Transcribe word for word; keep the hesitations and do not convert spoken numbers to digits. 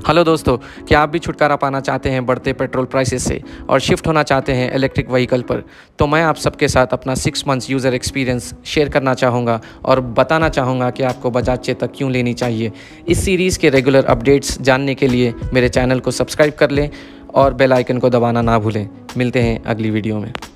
Hello दोस्तों, क्या आप भी छुटकारा पाना चाहते हैं बढ़ते पेट्रोल प्राइसेस से और शिफ्ट होना चाहते हैं इलेक्ट्रिक व्हीकल पर? तो मैं आप सबके साथ अपना six months user experience share करना चाहूँगा और बताना चाहूँगा कि आपको बजाज चेतक क्यों लेनी चाहिए। इस सीरीज़ के रेगुलर अपडेट्स जानने के लिए मेरे चैनल को सब्सक्राइब कर लें और बेल आइकन को दबाना ना भूलें। मिलते हैं अगली वीडियो में।